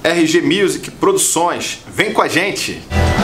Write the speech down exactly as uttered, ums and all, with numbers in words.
R G Music Produções. Vem com a gente!